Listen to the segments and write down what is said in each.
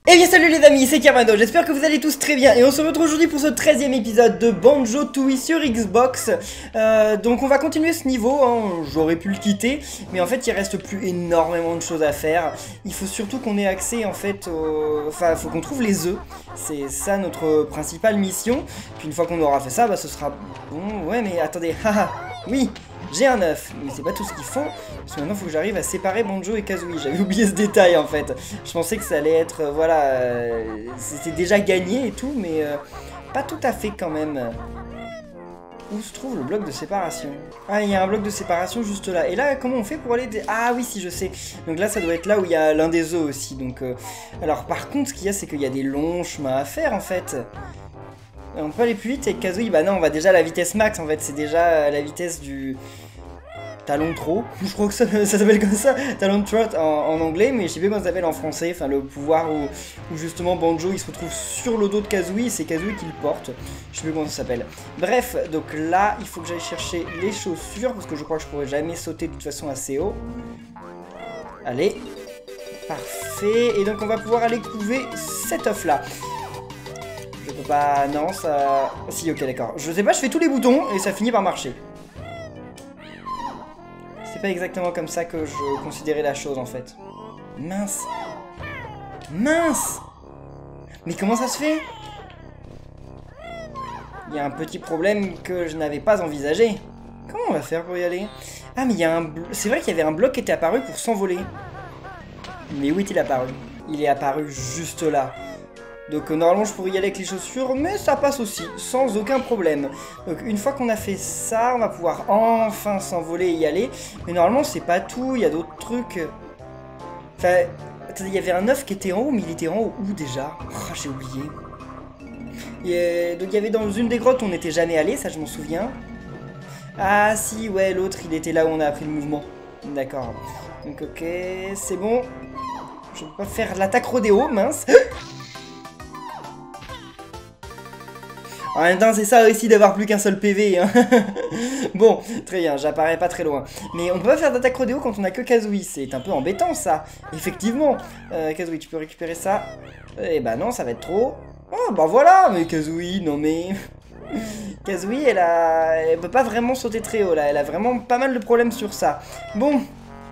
Eh bien salut les amis, c'est Kermano, j'espère que vous allez tous très bien et on se retrouve aujourd'hui pour ce 13e épisode de Banjo-Tooie sur Xbox. Donc on va continuer ce niveau, hein. J'aurais pu le quitter, mais en fait il reste plus énormément de choses à faire. Il faut surtout qu'on ait accès en fait, enfin il faut qu'on trouve les œufs, c'est ça notre principale mission. Puis une fois qu'on aura fait ça, bah ce sera bon, ouais mais attendez, haha, oui. J'ai un œuf, mais c'est pas tout ce qu'il faut, parce que maintenant il faut que j'arrive à séparer Banjo et Kazooie. J'avais oublié ce détail en fait. Je pensais que ça allait être, voilà, c'était déjà gagné et tout, mais pas tout à fait quand même. Où se trouve le bloc de séparation? Ah, il y a un bloc de séparation juste là. Et là, comment on fait pour aller... Ah oui, si, je sais. Donc là, ça doit être là où il y a l'un des œufs aussi. Donc, alors par contre, ce qu'il y a, c'est qu'il y a des longs chemins à faire en fait. On peut aller plus vite avec Kazooie. Bah non, on va déjà à la vitesse max en fait. C'est déjà la vitesse du talon trot. Je crois que ça s'appelle comme ça, talon trot en anglais, mais je sais pas comment ça s'appelle en français. Enfin, le pouvoir où justement Banjo il se retrouve sur le dos de Kazooie et c'est Kazooie qui le porte. Je sais pas comment ça s'appelle. Bref, donc là, il faut que j'aille chercher les chaussures parce que je crois que je pourrais jamais sauter de toute façon assez haut. Allez, parfait. Et donc on va pouvoir aller couver cet œuf là. Je peux pas... Non, ça... Si, ok, d'accord. Je sais pas, je fais tous les boutons et ça finit par marcher. C'est pas exactement comme ça que je considérais la chose, en fait. Mince. Mince. Mais comment ça se fait? Il y a un petit problème que je n'avais pas envisagé. Comment on va faire pour y aller? Ah, mais il y a un... C'est vrai qu'il y avait un bloc qui était apparu pour s'envoler. Mais où est-il apparu? Il est apparu juste là. Donc normalement je pourrais y aller avec les chaussures, mais ça passe aussi, sans aucun problème. Donc une fois qu'on a fait ça, on va pouvoir enfin s'envoler et y aller. Mais normalement c'est pas tout, il y a d'autres trucs. Enfin, attendez, il y avait un œuf qui était en haut, mais il était en haut où déjà? Oh, j'ai oublié. Donc il y avait dans une des grottes où on n'était jamais allé, ça je m'en souviens. Ah si, ouais, l'autre il était là où on a appris le mouvement. D'accord. Donc ok, c'est bon. Je peux pas faire l'attaque rodéo, mince. En même temps, c'est ça aussi d'avoir plus qu'un seul PV. Hein. Bon, très bien, j'apparais pas très loin. Mais on peut pas faire d'attaque rodéo quand on a que Kazooie. C'est un peu embêtant, ça. Effectivement. Kazooie, tu peux récupérer ça? Eh bah non, ça va être trop. Oh, bah voilà. Mais Kazooie, non mais... Kazooie, elle peut pas vraiment sauter très haut, là. Elle a vraiment pas mal de problèmes sur ça. Bon.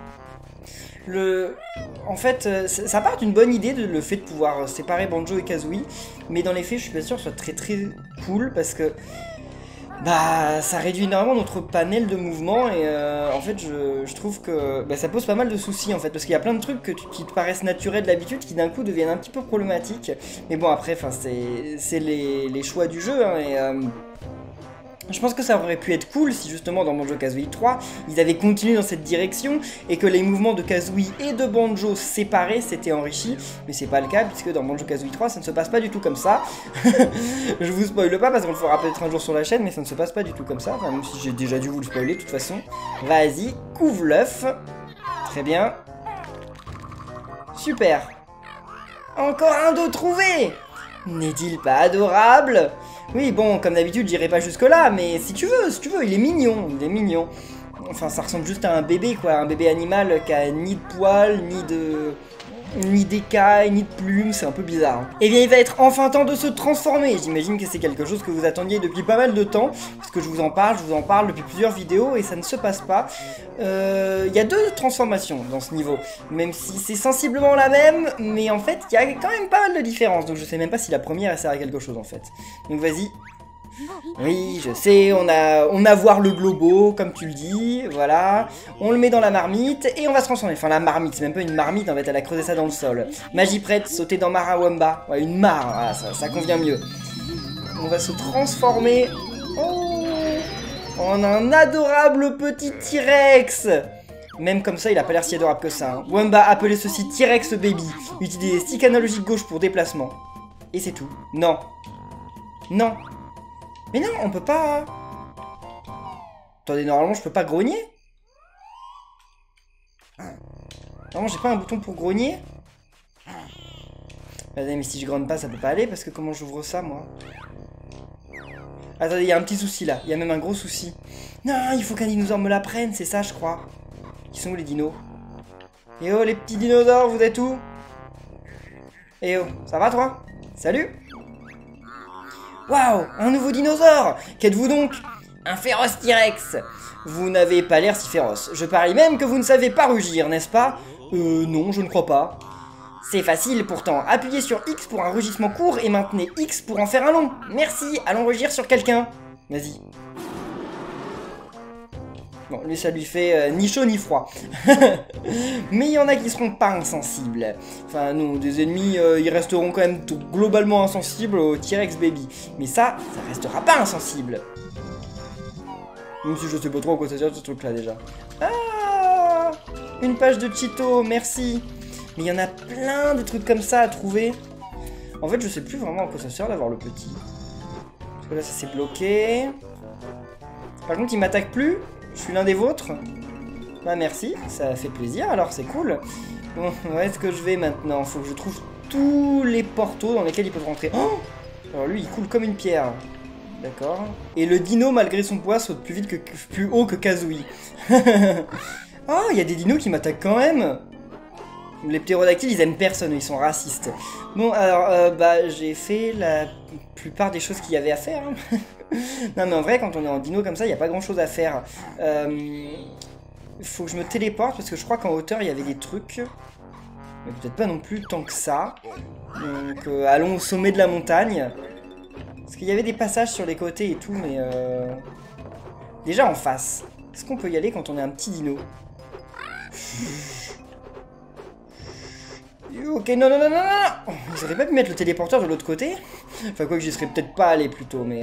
En fait, ça part d'une bonne idée, le fait de pouvoir séparer Banjo et Kazooie, mais dans les faits, je suis pas sûr que ce soit très très cool, parce que bah ça réduit énormément notre panel de mouvements, et en fait, je trouve que bah, ça pose pas mal de soucis, en fait, parce qu'il y a plein de trucs qui te paraissent naturels d'habitude, qui d'un coup deviennent un petit peu problématiques, mais bon, après, c'est les choix du jeu, hein, et... Je pense que ça aurait pu être cool si justement dans Banjo-Kazooie 3, ils avaient continué dans cette direction et que les mouvements de Kazooie et de Banjo séparés s'étaient enrichis, mais c'est pas le cas puisque dans Banjo-Kazooie 3 ça ne se passe pas du tout comme ça. Je vous spoile pas parce qu'on le fera peut-être un jour sur la chaîne, mais ça ne se passe pas du tout comme ça, enfin même si j'ai déjà dû vous le spoiler de toute façon. Vas-y, couvre l'œuf. Très bien. Super. Encore un dos trouvé. N'est-il pas adorable? Oui, bon, comme d'habitude, j'irai pas jusque-là, mais si tu veux, il est mignon, Enfin, ça ressemble juste à un bébé, quoi, un bébé animal qui a ni de poils, ni d'écailles, ni de plumes, c'est un peu bizarre. Hein. Eh bien, il va être enfin temps de se transformer. J'imagine que c'est quelque chose que vous attendiez depuis pas mal de temps, parce que je vous en parle depuis plusieurs vidéos, et ça ne se passe pas. Il y a deux transformations dans ce niveau, même si c'est sensiblement la même, mais en fait, il y a quand même pas mal de différences, donc je sais même pas si la première, elle sert à quelque chose, en fait. Donc vas-y. Oui, je sais, on a voir le globo, comme tu le dis, voilà. On le met dans la marmite et on va se transformer. Enfin, la marmite, c'est même pas une marmite, en fait, elle a creusé ça dans le sol. Magie prête, sauter dans Mara Wamba. Ouais, une mare, voilà, ça convient mieux. On va se transformer en un adorable petit T-Rex. Même comme ça, il a pas l'air si adorable que ça. Hein. Wamba, appelez ceci T-Rex Baby. Utilisez stick analogique gauche pour déplacement. Et c'est tout. Non. Non. Mais non, on peut pas... Attendez, normalement, je peux pas grogner? Normalement, j'ai pas un bouton pour grogner? Mais si je grogne pas, ça peut pas aller, parce que comment j'ouvre ça, moi? Attendez, il y a un petit souci, là. Il y a même un gros souci. Non, il faut qu'un dinosaure me la prenne, c'est ça, je crois. Ils sont où, les dinos? Et oh, les petits dinosaures, vous êtes où? Eh oh, ça va toi? Salut! Waouh, un nouveau dinosaure! Qu'êtes-vous donc? Un féroce T-Rex! Vous n'avez pas l'air si féroce. Je parie même que vous ne savez pas rugir, n'est-ce pas? Non, je ne crois pas. C'est facile pourtant. Appuyez sur X pour un rugissement court et maintenez X pour en faire un long. Merci, allons rugir sur quelqu'un. Vas-y. Bon, lui ça lui fait ni chaud ni froid. Mais il y en a qui seront pas insensibles. Enfin non, des ennemis, ils resteront quand même globalement insensibles au T-Rex Baby. Mais ça restera pas insensible. Même si je sais pas trop à quoi ça sert ce truc là déjà. Ah, une page de Cheeto, merci. Mais il y en a plein de trucs comme ça à trouver. En fait je sais plus vraiment à quoi ça sert d'avoir le petit. Parce que là ça s'est bloqué. Par contre il m'attaque plus. Je suis l'un des vôtres. Bah merci, ça fait plaisir alors c'est cool. Bon, où est-ce que je vais maintenant? Faut que je trouve tous les portos dans lesquels ils peuvent rentrer. Oh, alors lui il coule comme une pierre. D'accord. Et le dino, malgré son poids, saute plus haut que Kazooie. Oh, il y a des dinos qui m'attaquent quand même. Les ptérodactyles, ils aiment personne, ils sont racistes. Bon, alors, bah, j'ai fait la plupart des choses qu'il y avait à faire. Hein. Non, mais en vrai, quand on est en dino comme ça, il n'y a pas grand-chose à faire. Faut que je me téléporte, parce que je crois qu'en hauteur, il y avait des trucs. Mais peut-être pas non plus tant que ça. Donc, allons au sommet de la montagne. Parce qu'il y avait des passages sur les côtés et tout, mais déjà en face. Est-ce qu'on peut y aller quand on est un petit dino? Ok, non, non, non, non, non. Ils auraient pas pu mettre le téléporteur de l'autre côté? Enfin, quoi que j'y serais peut-être pas allé plutôt, mais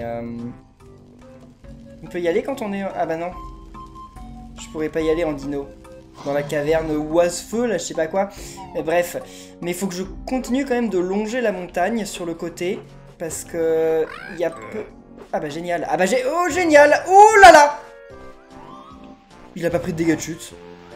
on peut y aller quand on est... Ah bah non. Je pourrais pas y aller en dino. Dans la caverne oise-feu, là, je sais pas quoi. Mais bref. Mais il faut que je continue quand même de longer la montagne sur le côté. Parce que il y a peu... Ah bah génial. Ah bah j'ai... Oh génial. Oh là là. Il a pas pris de dégâts de chute.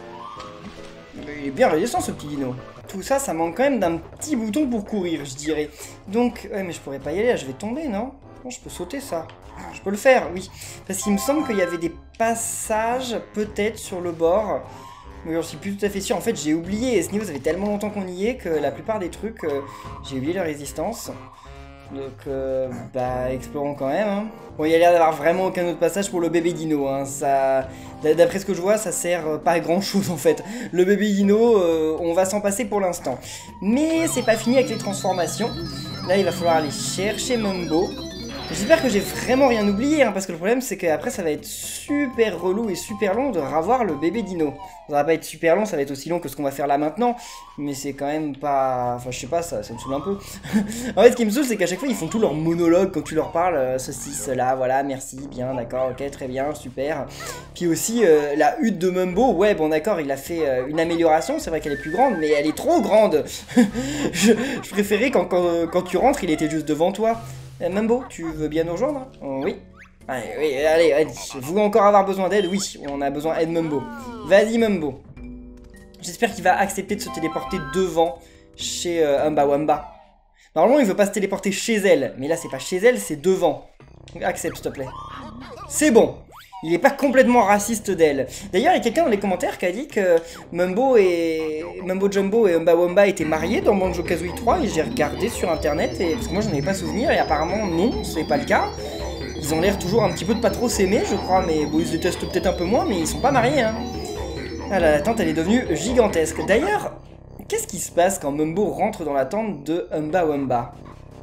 Il est bien résistant ce petit dino. Tout ça, ça manque quand même d'un petit bouton pour courir, je dirais. Donc, ouais mais je pourrais pas y aller là, je vais tomber, non? Non, je peux sauter ça. Je peux le faire, oui. Parce qu'il me semble qu'il y avait des passages, peut-être, sur le bord. Mais j'en suis plus tout à fait sûr. En fait, j'ai oublié. Et ce niveau, ça fait tellement longtemps qu'on y est que la plupart des trucs, j'ai oublié la résistance. Donc, bah, explorons quand même. Hein. Bon, il y a l'air d'avoir vraiment aucun autre passage pour le bébé dino. Hein. Ça, d'après ce que je vois, ça sert pas à grand chose en fait. Le bébé dino, on va s'en passer pour l'instant. Mais c'est pas fini avec les transformations. Là, il va falloir aller chercher Mumbo. J'espère que j'ai vraiment rien oublié, hein, parce que le problème c'est qu'après ça va être super relou et super long de revoir le bébé dino. Ça va pas être super long, ça va être aussi long que ce qu'on va faire là maintenant, mais c'est quand même pas... Enfin je sais pas, ça me saoule un peu. En fait ce qui me saoule c'est qu'à chaque fois ils font tout leur monologue quand tu leur parles, ceci, cela, voilà, merci, bien, d'accord, ok, très bien, super. Puis aussi la hutte de Mumbo, ouais bon d'accord, il a fait une amélioration, c'est vrai qu'elle est plus grande, mais elle est trop grande. je préférais quand tu rentres, il était juste devant toi. Mumbo, tu veux bien nous rejoindre? Oui. Allez, oui, allez, vous encore avoir besoin d'aide? Oui, on a besoin d'aide Mumbo. Vas-y Mumbo. J'espère qu'il va accepter de se téléporter devant chez Umba Wamba. Normalement, il veut pas se téléporter chez elle, mais là, c'est pas chez elle, c'est devant. Donc, accepte, s'il te plaît. C'est bon. Il est pas complètement raciste d'elle. D'ailleurs, il y a quelqu'un dans les commentaires qui a dit que Mumbo Jumbo et Umba Wamba étaient mariés dans Banjo-Kazooie 3 et j'ai regardé sur internet et parce que moi j'en avais pas souvenir et apparemment non, c'est pas le cas. Ils ont l'air toujours un petit peu de pas trop s'aimer, je crois, mais bon, ils se détestent peut-être un peu moins, mais ils sont pas mariés, hein. Ah là, la tente elle est devenue gigantesque. D'ailleurs, qu'est-ce qui se passe quand Mumbo rentre dans la tente de Umba Wamba?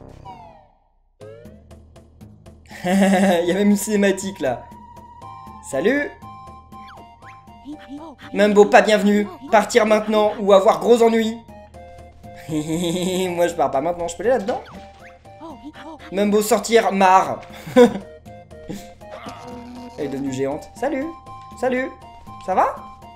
Il y a même une cinématique là. Salut! Mumbo, pas bienvenue. Partir maintenant ou avoir gros ennuis. Moi, je pars pas maintenant. Je peux aller là-dedans? Mumbo, sortir, marre. Elle est devenue géante. Salut! Salut! Ça va?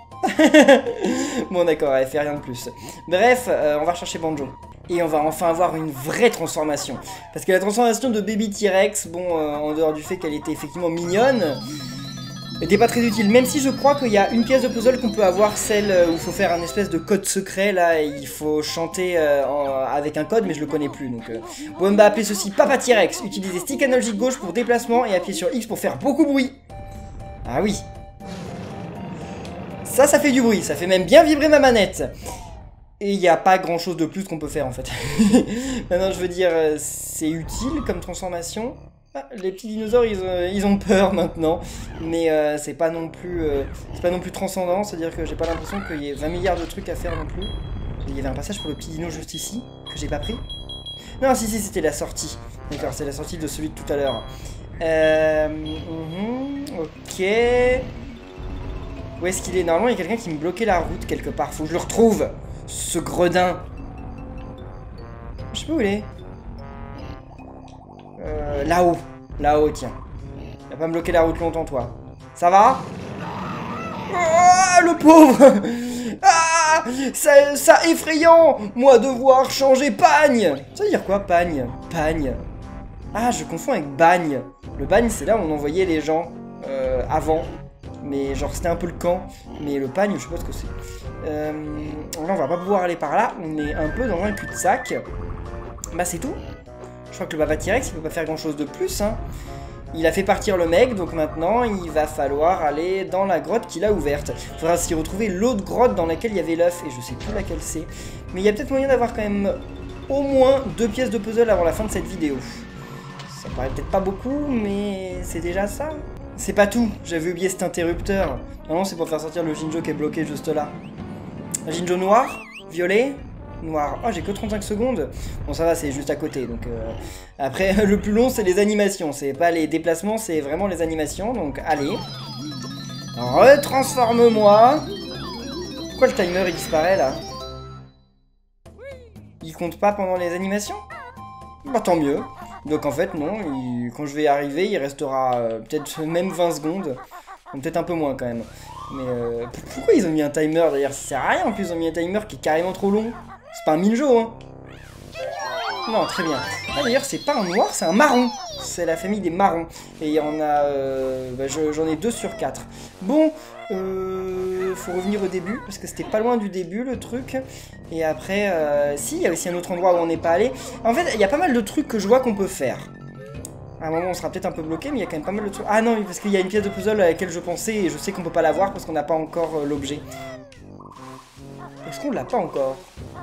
Bon, d'accord, elle fait rien de plus. Bref, on va rechercher Banjo. Et on va enfin avoir une vraie transformation. Parce que la transformation de Baby T-Rex, bon, en dehors du fait qu'elle était effectivement mignonne... n'était pas très utile, même si je crois qu'il y a une pièce de puzzle qu'on peut avoir, celle où il faut faire un espèce de code secret, là, et il faut chanter avec un code, mais je le connais plus, donc... on va appeler ceci Papa T-Rex, utilisez stick analogique gauche pour déplacement et appuyer sur X pour faire beaucoup de bruit. Ah oui. Ça fait du bruit, ça fait même bien vibrer ma manette. Et il n'y a pas grand chose de plus qu'on peut faire en fait. Maintenant je veux dire, c'est utile comme transformation. Ah, les petits dinosaures ils ont peur maintenant. Mais c'est pas non plus transcendant. C'est-à-dire que j'ai pas l'impression qu'il y ait 20 milliards de trucs à faire non plus. Il y avait un passage pour le petit dino juste ici, que j'ai pas pris. Non, si, c'était la sortie. D'accord, c'est la sortie de celui de tout à l'heure. Ok. Où est-ce qu'il est? Normalement, il y a quelqu'un qui me bloquait la route quelque part. Faut que je le retrouve. Ce gredin. Je sais pas où il est. Là-haut. Là-haut, tiens. Il va pas me bloquer la route longtemps, toi. Ça va? Ah, le pauvre. Ah, ça effrayant. Moi devoir changer pagne. Ça veut dire quoi, pagne? Pagne. Ah, je confonds avec bagne. Le bagne, c'est là où on envoyait les gens avant. Mais genre, c'était un peu le camp. Mais le pagne, je sais pas ce que c'est. Là, on va pas pouvoir aller par là. On est un peu dans un cul-de-sac. Bah, c'est tout. Je crois que le Baba T-Rex, il peut pas faire grand-chose de plus. Hein. Il a fait partir le mec, donc maintenant, il va falloir aller dans la grotte qu'il a ouverte. Il faudra s'y retrouver l'autre grotte dans laquelle il y avait l'œuf. Et je sais plus laquelle c'est. Mais il y a peut-être moyen d'avoir quand même au moins 2 pièces de puzzle avant la fin de cette vidéo. Ça paraît peut-être pas beaucoup, mais c'est déjà ça. C'est pas tout, j'avais oublié cet interrupteur. Non, c'est pour faire sortir le Jinjo qui est bloqué juste là. Un Jinjo noir, violet, noir. Oh, j'ai que 35 secondes. Bon, ça va, c'est juste à côté. Donc, après, le plus long, c'est les animations. C'est pas les déplacements, c'est vraiment les animations. Donc, allez. Retransforme-moi. Pourquoi le timer, il disparaît, là? Il compte pas pendant les animations? Bah, tant mieux. Donc en fait non, quand je vais arriver, il restera peut-être même 20 secondes. Peut-être un peu moins quand même. Mais pourquoi ils ont mis un timer d'ailleurs? Ça sert à rien en plus, ils ont mis un timer qui est carrément trop long. C'est pas un Minjo hein. Non, très bien. Ah, d'ailleurs c'est pas un noir, c'est un marron. C'est la famille des marrons. Et il y en a... j'en ai 2 sur 4. Bon, faut revenir au début, parce que c'était pas loin du début le truc. Et après, si, il y a aussi un autre endroit où on n'est pas allé. En fait, il y a pas mal de trucs que je vois qu'on peut faire. À un moment, on sera peut-être un peu bloqué, mais il y a quand même pas mal de trucs. Ah non, parce qu'il y a une pièce de puzzle à laquelle je pensais, et je sais qu'on peut pas l'avoir parce qu'on n'a pas encore l'objet. Est-ce qu'on l'a pas encore?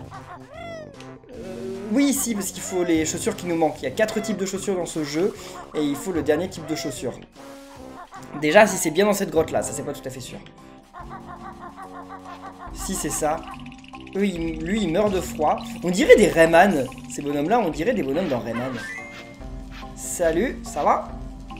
Oui, si, parce qu'il faut les chaussures qui nous manquent. Il y a 4 types de chaussures dans ce jeu, et il faut le dernier type de chaussures. Déjà, si c'est bien dans cette grotte-là, ça c'est pas tout à fait sûr. Si c'est ça. Lui, il meurt de froid. On dirait des Rayman. Ces bonhommes-là, on dirait des bonhommes dans Rayman. Salut, ça va?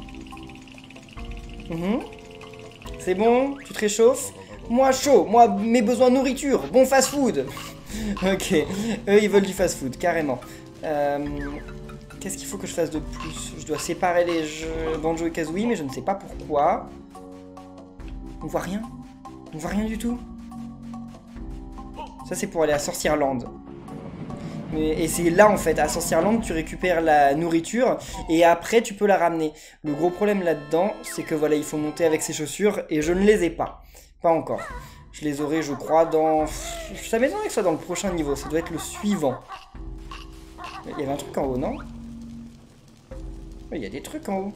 C'est bon? Tu te réchauffes? Moi chaud, moi mes besoins de nourriture, bon fast-food. Ok, eux ils veulent du fast-food, carrément. Qu'est-ce qu'il faut que je fasse de plus? Je dois séparer les jeux Banjo et Kazooie, mais je ne sais pas pourquoi. On voit rien? On voit rien du tout? Ça c'est pour aller à Sorcierland. Et c'est là en fait, à Sorcierland, tu récupères la nourriture et après tu peux la ramener. Le gros problème là-dedans, c'est que voilà, il faut monter avec ses chaussures et je ne les ai pas. Pas encore. Je les aurai, je crois, dans... Ça m'étonnerait que ce soit dans le prochain niveau, ça doit être le suivant. Il y avait un truc en haut, non? Il y a des trucs en haut.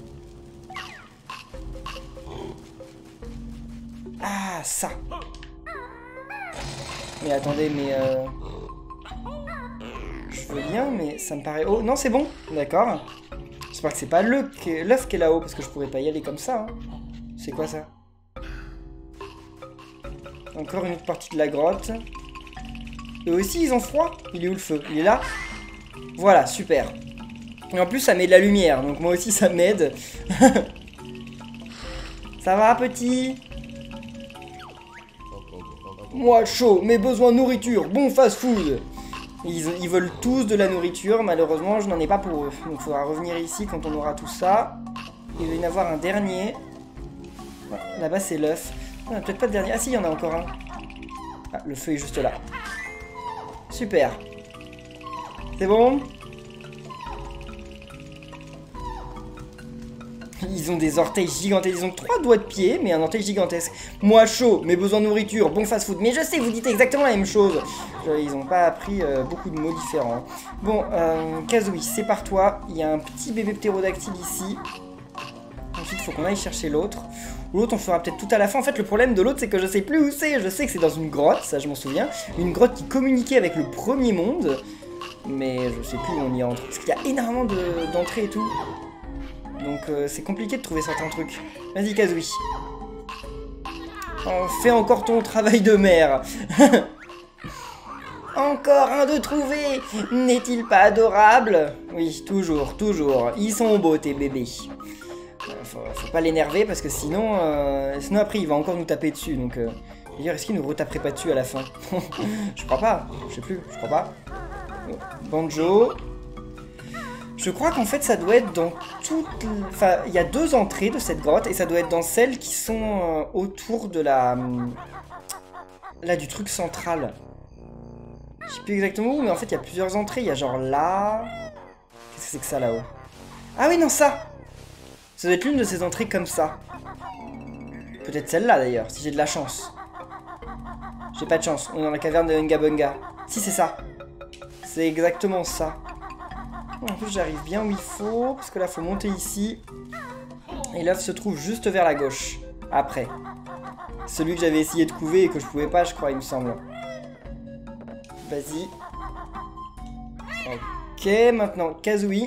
Ah, ça. Mais attendez, mais... Je veux bien, mais ça me paraît haut. Non, c'est bon, d'accord. J'espère que c'est pas l'œuf qui est là-haut, parce que je pourrais pas y aller comme ça. Hein. C'est quoi ça? Encore une autre partie de la grotte. Eux aussi, ils ont froid. Il est où le feu? Il est là? Voilà, super. Et en plus, ça met de la lumière, donc moi aussi, ça m'aide. Ça va, petit? Moi, chaud, mes besoins de nourriture, bon fast-food. Ils veulent tous de la nourriture, malheureusement, je n'en ai pas pour eux. Donc, il faudra revenir ici quand on aura tout ça. Il va y en avoir un dernier. Là-bas, c'est l'œuf. On a peut-être pas de dernier. Ah si, il y en a encore un. Ah, le feu est juste là. Super. C'est bon? Ils ont des orteils gigantesques. Ils ont 3 doigts de pied, mais un orteil gigantesque. Moi chaud, mes besoins de nourriture, bon fast-food. Mais je sais, vous dites exactement la même chose. Ils n'ont pas appris beaucoup de mots différents. Bon, Kazooie, c'est par toi. Il y a un petit bébé ptérodactyle ici. Ensuite, il faut qu'on aille chercher l'autre. ou l'autre on fera peut-être tout à la fin. En fait le problème de l'autre c'est que je sais plus où c'est. Je sais que c'est dans une grotte, ça je m'en souviens. Une grotte qui communiquait avec le premier monde. Mais je sais plus où on y entre. Parce qu'il y a énormément d'entrées et tout. Donc c'est compliqué de trouver certains trucs. Vas-y Kazooie. Oh, fais encore ton travail de mère. Encore un de trouvé. N'est-il pas adorable? Oui, toujours, toujours. Ils sont beaux tes bébés. Faut pas l'énerver parce que sinon après il va encore nous taper dessus. Donc d'ailleurs est-ce qu'il nous retaperait pas dessus à la fin? Je crois pas. Je sais plus, je crois pas. Banjo. Je crois qu'en fait ça doit être dans toutes... Enfin, il y a 2 entrées de cette grotte et ça doit être dans celles qui sont autour de la... Là, du truc central. Je sais plus exactement où, mais en fait il y a plusieurs entrées. Il y a genre là... Qu'est-ce que c'est que ça là-haut? Ah oui, non, ça! Ça doit être l'une de ces entrées comme ça. Peut-être celle-là d'ailleurs, si j'ai de la chance. J'ai pas de chance, on est dans la caverne de Unga Bunga. Si, c'est ça. C'est exactement ça. En plus j'arrive bien où il faut, parce que là faut monter ici. Et l'œuf se trouve juste vers la gauche. Après. Celui que j'avais essayé de couver et que je pouvais pas, je crois, il me semble. Vas-y. Ok, maintenant Kazooie.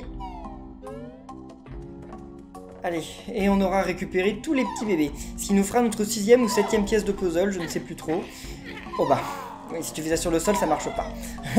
Allez, et on aura récupéré tous les petits bébés. Ce qui nous fera notre 6e ou 7e pièce de puzzle, je ne sais plus trop. Oh bah, oui, si tu fais ça sur le sol, ça marche pas.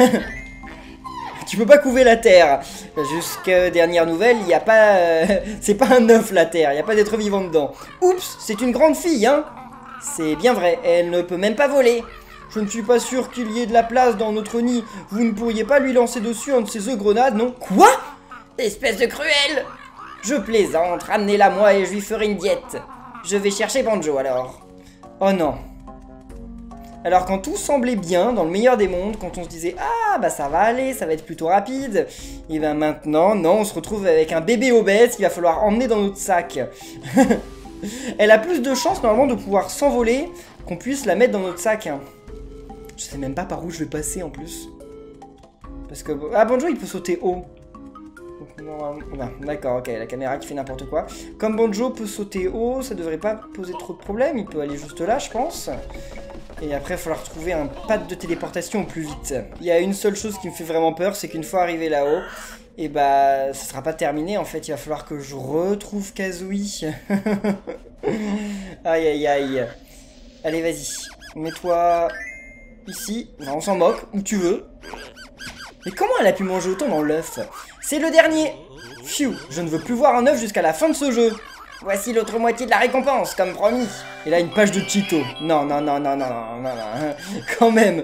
Tu peux pas couver la terre. Jusqu'à dernière nouvelle, il n'y a pas... c'est pas un œuf la terre, il n'y a pas d'être vivant dedans. Oups, c'est une grande fille, hein. C'est bien vrai, elle ne peut même pas voler. Je ne suis pas sûr qu'il y ait de la place dans notre nid. Vous ne pourriez pas lui lancer dessus un de ces œufs grenades, non? Quoi? Espèce de cruelle! Je plaisante, ramenez-la moi et je lui ferai une diète. Je vais chercher Banjo alors. Oh non. Alors quand tout semblait bien, dans le meilleur des mondes, quand on se disait « Ah, bah ça va aller, ça va être plutôt rapide », et ben maintenant, non, on se retrouve avec un bébé obèse qu'il va falloir emmener dans notre sac. Elle a plus de chances normalement de pouvoir s'envoler qu'on puisse la mettre dans notre sac. Hein. Je sais même pas par où je vais passer en plus. Parce que... Ah, Banjo, il peut sauter haut. D'accord, ok, la caméra qui fait n'importe quoi. Comme Banjo peut sauter haut, ça devrait pas poser trop de problèmes. Il peut aller juste là, je pense. Et après, il va falloir trouver un pad de téléportation au plus vite. Il y a une seule chose qui me fait vraiment peur, c'est qu'une fois arrivé là-haut, et bah, ça sera pas terminé. En fait, il va falloir que je retrouve Kazooie. Aïe, aïe, aïe. Allez, vas-y. Mets-toi ici. Non, on s'en moque, où tu veux. Mais comment elle a pu manger autant dans l'œuf? C'est le dernier. Phew, je ne veux plus voir un œuf jusqu'à la fin de ce jeu. Voici l'autre moitié de la récompense, comme promis. Et là, une page de Cheeto. Non, non, non, non, non, non, non, non. Quand même.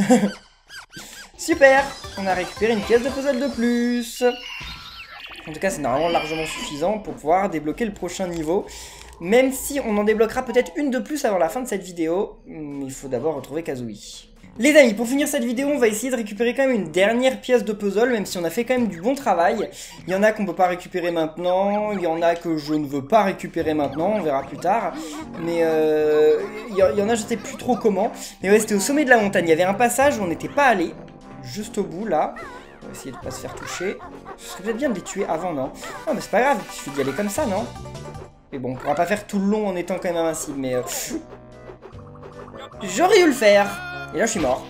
Super. On a récupéré une pièce de puzzle de plus. En tout cas, c'est normalement largement suffisant pour pouvoir débloquer le prochain niveau. Même si on en débloquera peut-être une de plus avant la fin de cette vidéo. Il faut d'abord retrouver Kazooie. Les amis, pour finir cette vidéo, on va essayer de récupérer quand même une dernière pièce de puzzle, même si on a fait quand même du bon travail. Il y en a qu'on peut pas récupérer maintenant, il y en a que je ne veux pas récupérer maintenant, on verra plus tard. Mais il y en a, je sais plus trop comment. Mais ouais, c'était au sommet de la montagne, il y avait un passage où on n'était pas allé, juste au bout là. On va essayer de pas se faire toucher. Ce serait peut-être bien de les tuer avant, non? Non, mais c'est pas grave, il suffit d'y aller comme ça, non? Mais bon, on pourra pas faire tout le long en étant quand même invincible, mais... J'aurais dû le faire. Et là, je suis mort.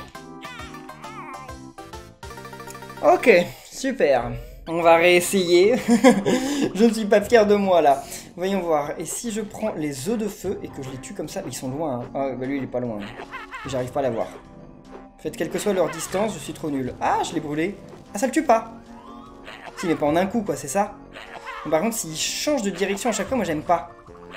Ok, super. On va réessayer. Je ne suis pas fier de moi, là. Voyons voir. Et si je prends les œufs de feu et que je les tue comme ça... Ils sont loin, hein. Ah, bah lui, il est pas loin. J'arrive pas à l'avoir. En fait, quelle que soit leur distance, je suis trop nul. Ah, je l'ai brûlé. Ah, ça le tue pas. Si, mais pas en un coup, quoi, c'est ça. Par contre, s'il change de direction à chaque fois, moi, j'aime pas.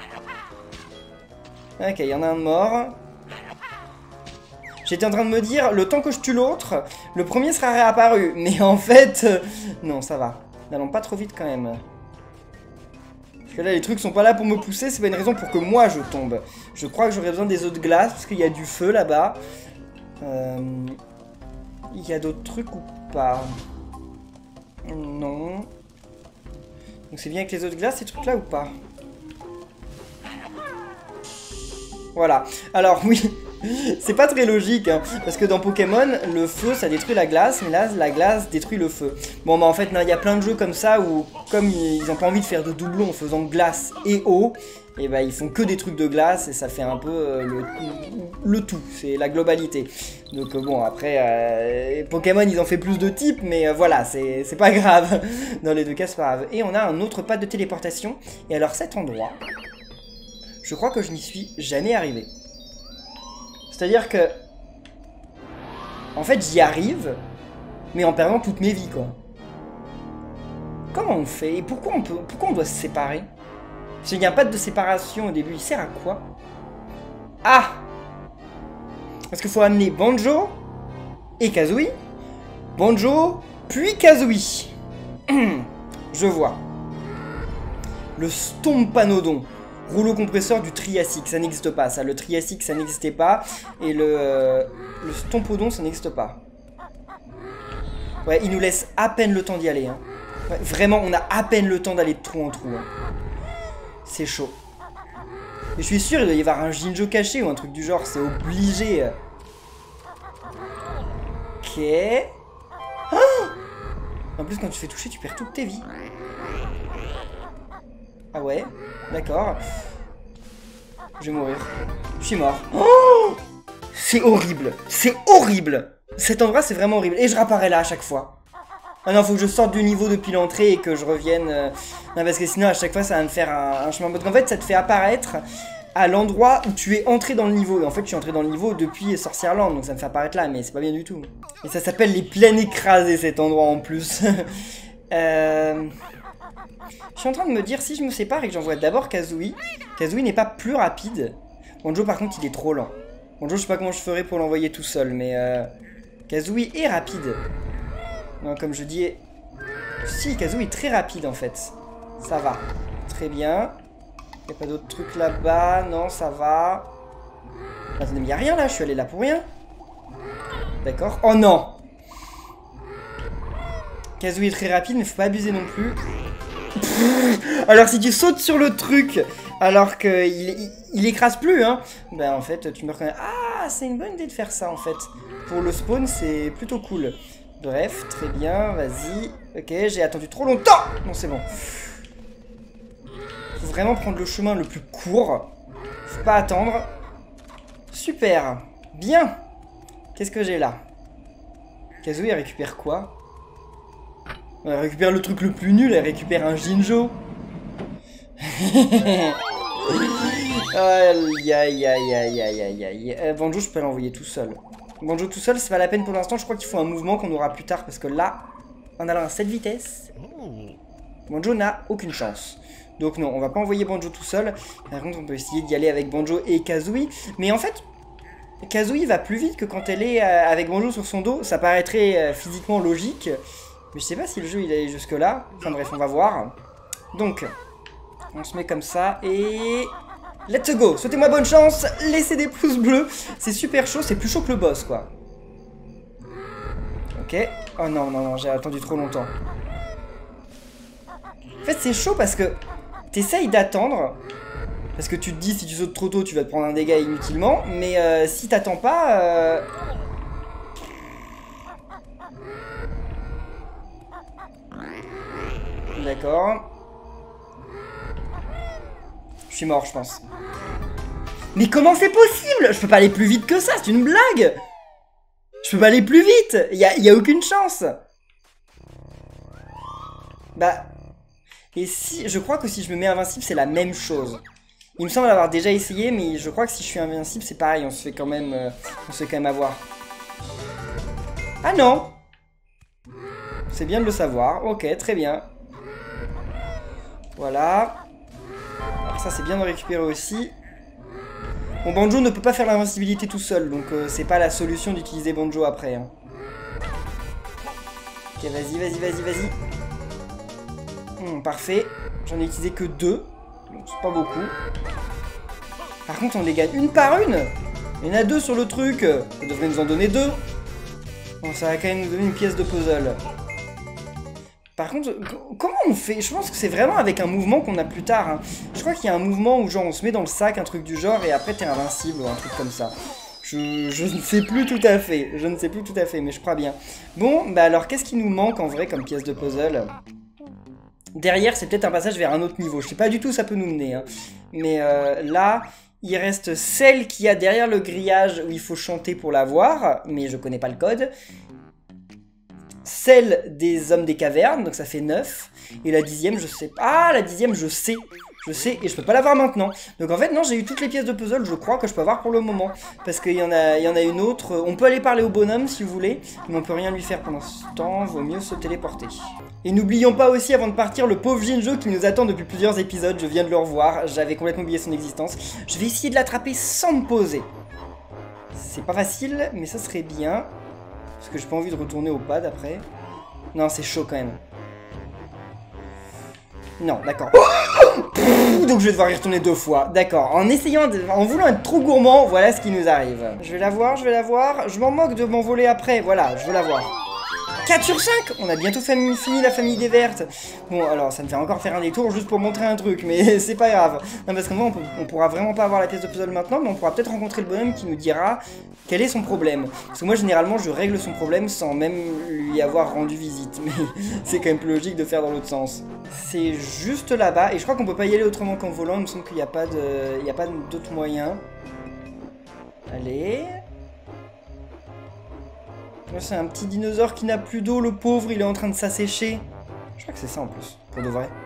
Ok, il y en a un de mort. J'étais en train de me dire, le temps que je tue l'autre, le premier sera réapparu. Mais en fait, non, ça va. N'allons pas trop vite quand même. Parce que là, les trucs sont pas là pour me pousser, c'est pas une raison pour que moi je tombe. Je crois que j'aurais besoin des œufs de glace, parce qu'il y a du feu là-bas. Il y a d'autres trucs ou pas? Non. Donc c'est bien avec les œufs de glace, ces trucs-là ou pas? Voilà. Alors oui... C'est pas très logique, hein, parce que dans Pokémon, le feu ça détruit la glace, mais là la glace détruit le feu. Bon bah en fait, il y a plein de jeux comme ça où, comme ils ont pas envie de faire de doublons en faisant glace et eau, et bah ils font que des trucs de glace et ça fait un peu le tout, c'est la globalité. Donc bon après Pokémon ils ont fait plus de types mais voilà c'est pas grave, dans les deux cas c'est pas grave. Et on a un autre pas de téléportation et alors cet endroit, je crois que je n'y suis jamais arrivé. C'est-à-dire que en fait j'y arrive mais en perdant toutes mes vies quoi. Comment on fait et pourquoi on doit se séparer? S'il n'y a pas de séparation au début, il sert à quoi? Ah! Parce qu'il faut amener Banjo et Kazooie. Banjo, puis Kazooie. Je vois. Le Stompanodon. Rouleau compresseur du Triassique. Ça n'existe pas, ça. Le Triassique, ça n'existait pas. Et le Stompodon, ça n'existe pas. Ouais, il nous laisse à peine le temps d'y aller. Hein. Ouais, vraiment, on a à peine le temps d'aller de trou en trou. Hein. C'est chaud. Mais je suis sûr, il doit y avoir un Jinjo caché ou un truc du genre. C'est obligé. Ok. Oh, en plus, quand tu fais toucher, tu perds toutes tes vies. Ah ouais, d'accord. Je vais mourir. Je suis mort. Oh, c'est horrible. C'est horrible. Cet endroit, c'est vraiment horrible. Et je réapparais là à chaque fois. Ah non, faut que je sorte du niveau depuis l'entrée et que je revienne. Non, parce que sinon, à chaque fois, ça va me faire un chemin. Parce qu'en fait, ça te fait apparaître à l'endroit où tu es entré dans le niveau. Et en fait, je suis entré dans le niveau depuis Sorcierland. Donc ça me fait apparaître là, mais c'est pas bien du tout. Et ça s'appelle les plaines écrasées, cet endroit en plus. Je suis en train de me dire, si je me sépare et que j'envoie d'abord Kazooie, Kazooie n'est pas plus rapide. Banjo, par contre, il est trop lent. Banjo, je sais pas comment je ferais pour l'envoyer tout seul, mais Kazooie est rapide. Non, comme je dis... Si, Kazooie est très rapide, en fait. Ça va. Très bien. Il n'y a pas d'autres trucs là-bas. Non, ça va. Attendez, mais il n'y a rien là. Je suis allé là pour rien. D'accord. Oh non! Kazooie est très rapide, mais faut pas abuser non plus. Alors si tu sautes sur le truc alors qu'il écrase plus hein, ben en fait tu me reconnais. Ah, c'est une bonne idée de faire ça en fait. Pour le spawn c'est plutôt cool. Bref, très bien, vas-y. Ok, j'ai attendu trop longtemps. Non, c'est bon. Faut vraiment prendre le chemin le plus court. Faut pas attendre. Super. Bien. Qu'est-ce que j'ai là? Kazooie, elle récupère quoi? Elle récupère le truc le plus nul, elle récupère un Jinjo. Aïe aïe aïe aïe aïe aïe aïe. Banjo, je peux l'envoyer tout seul. Banjo tout seul, c'est pas la peine pour l'instant. Je crois qu'il faut un mouvement qu'on aura plus tard. Parce que là, en allant à cette vitesse, Banjo n'a aucune chance. Donc non, on va pas envoyer Banjo tout seul. Par contre, on peut essayer d'y aller avec Banjo et Kazooie. Mais en fait, Kazooie va plus vite que quand elle est avec Banjo sur son dos. Ça paraîtrait physiquement logique. Mais je sais pas si le jeu il est jusque là. Enfin bref, on va voir. Donc, on se met comme ça et... Let's go! Souhaitez-moi bonne chance, laissez des pouces bleus. C'est super chaud, c'est plus chaud que le boss, quoi. Ok. Oh non, non, non, j'ai attendu trop longtemps. En fait, c'est chaud parce que t'essayes d'attendre. Parce que tu te dis, si tu sautes trop tôt, tu vas te prendre un dégât inutilement. Mais si t'attends pas... D'accord. Je suis mort, je pense. Mais comment c'est possible? Je peux pas aller plus vite que ça, c'est une blague. Je peux pas aller plus vite. Y a aucune chance. Bah... Et si... Je crois que si je me mets invincible, c'est la même chose. Il me semble l'avoir déjà essayé, mais je crois que si je suis invincible, c'est pareil. On se fait quand même... avoir. Ah non! C'est bien de le savoir. Ok, très bien. Voilà. Alors ça, c'est bien de récupérer aussi. Bon, Banjo ne peut pas faire l'invincibilité tout seul, donc c'est pas la solution d'utiliser Banjo après. Hein. Ok, vas-y, vas-y, vas-y, vas-y. Parfait. J'en ai utilisé que 2, donc c'est pas beaucoup. Par contre, on les gagne une par une. Il y en a 2 sur le truc. Ça devrait nous en donner 2. Bon, ça va quand même nous donner une pièce de puzzle. Par contre, comment on fait? Je pense que c'est vraiment avec un mouvement qu'on a plus tard. Hein. Je crois qu'il y a un mouvement où genre on se met dans le sac, un truc du genre, et après t'es invincible ou un truc comme ça. Je ne sais plus tout à fait. Je ne sais plus tout à fait, mais je crois bien. Bon, bah alors qu'est-ce qui nous manque en vrai comme pièce de puzzle? Derrière, c'est peut-être un passage vers un autre niveau. Je sais pas du tout où ça peut nous mener. Hein. Mais là, il reste celle qui a derrière le grillage où il faut chanter pour la voir. Mais je connais pas le code. Celle des hommes des cavernes, donc ça fait 9. Et la 10e, je sais pas. Ah, la 10e, je sais. Je sais, et je peux pas l'avoir maintenant. Donc en fait, non, j'ai eu toutes les pièces de puzzle, je crois, que je peux avoir pour le moment. Parce qu'il y en a une autre. On peut aller parler au bonhomme si vous voulez, mais on peut rien lui faire pendant ce temps, vaut mieux se téléporter. Et n'oublions pas aussi, avant de partir, le pauvre Jinjo qui nous attend depuis plusieurs épisodes, je viens de le revoir, j'avais complètement oublié son existence. Je vais essayer de l'attraper sans me poser. C'est pas facile, mais ça serait bien. Parce que j'ai pas envie de retourner au pad après. Non, c'est chaud quand même. Non, d'accord. Donc je vais devoir y retourner 2 fois. D'accord. En voulant être trop gourmand, voilà ce qui nous arrive. Je vais la voir, je vais la voir. Je m'en moque de m'envoler après. Voilà, je veux la voir. 4 sur 5. On a bientôt fini la famille des vertes. Bon, alors ça me fait encore faire un détour juste pour montrer un truc, mais c'est pas grave. Non, parce que moi, on pourra vraiment pas avoir la pièce de puzzle maintenant, mais on pourra peut-être rencontrer le bonhomme qui nous dira quel est son problème. Parce que moi, généralement, je règle son problème sans même lui avoir rendu visite. Mais c'est quand même plus logique de faire dans l'autre sens. C'est juste là-bas, et je crois qu'on peut pas y aller autrement qu'en volant. Il me semble qu'il n'y a pas d'autre moyen. Allez... Là, c'est un petit dinosaure qui n'a plus d'eau, le pauvre, il est en train de s'assécher. Je crois que c'est ça en plus, pour de vrai.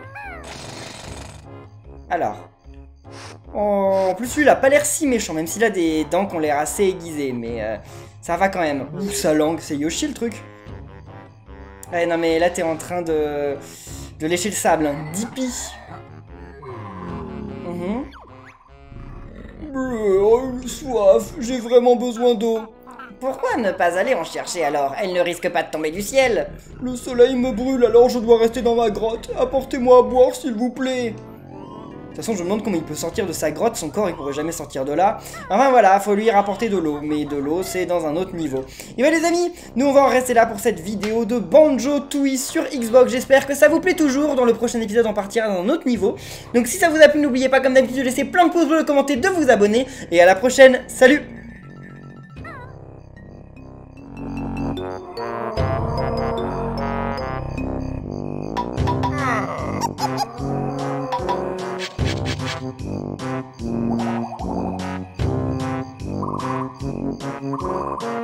Alors. Oh, en plus, lui, il a pas l'air si méchant, même s'il a des dents qui ont l'air assez aiguisées, mais ça va quand même. Ouh, sa langue, c'est Yoshi le truc. Ouais, non, mais là, t'es en train de lécher le sable. Hein. Dippy. Soif, j'ai vraiment besoin d'eau. Pourquoi ne pas aller en chercher alors? Elle ne risque pas de tomber du ciel. Le soleil me brûle, alors je dois rester dans ma grotte. Apportez-moi à boire, s'il vous plaît. De toute façon, je me demande comment il peut sortir de sa grotte. Son corps, il pourrait jamais sortir de là. Enfin voilà, faut lui rapporter de l'eau. Mais de l'eau, c'est dans un autre niveau. Et ouais les amis, nous on va en rester là pour cette vidéo de Banjo-Tooie sur Xbox. J'espère que ça vous plaît toujours. Dans le prochain épisode, on partira dans un autre niveau. Donc si ça vous a plu, n'oubliez pas comme d'habitude de laisser plein de pouces bleus, de commenter, de vous abonner. Et à la prochaine, salut! Thank you.